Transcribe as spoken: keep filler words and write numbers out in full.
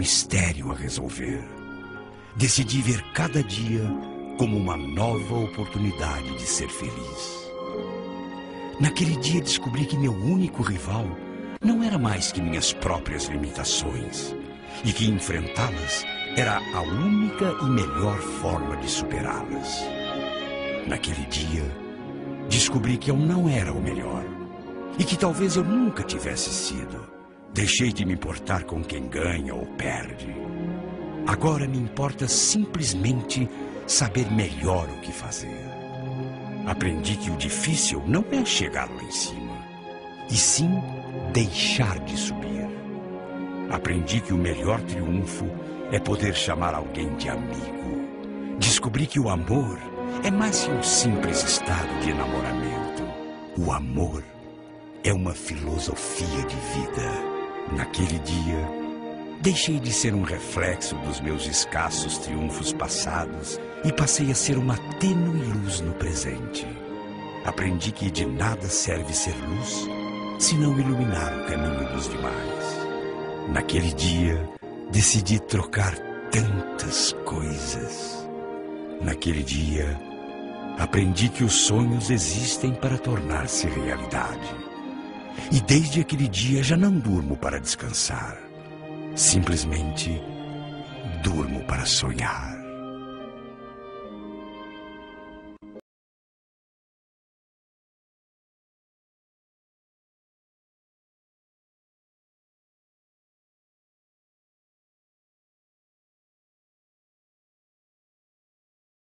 mistério a resolver. Decidi ver cada dia como uma nova oportunidade de ser feliz. Naquele dia descobri que meu único rival não era mais que minhas próprias limitações e que enfrentá-las era a única e melhor forma de superá-las. Naquele dia, descobri que eu não era o melhor e que talvez eu nunca tivesse sido. Deixei de me importar com quem ganha ou perde. Agora me importa simplesmente saber melhor o que fazer. Aprendi que o difícil não é chegar lá em cima, e sim deixar de subir. Aprendi que o melhor triunfo é poder chamar alguém de amigo. Descobri que o amor é mais que um simples estado de enamoramento. O amor é uma filosofia de vida. Naquele dia, deixei de ser um reflexo dos meus escassos triunfos passados e passei a ser uma tênue luz no presente. Aprendi que de nada serve ser luz se não iluminar o caminho dos demais. Naquele dia, decidi trocar tantas coisas. Naquele dia, aprendi que os sonhos existem para tornar-se realidade. E desde aquele dia já não durmo para descansar. Simplesmente durmo para sonhar.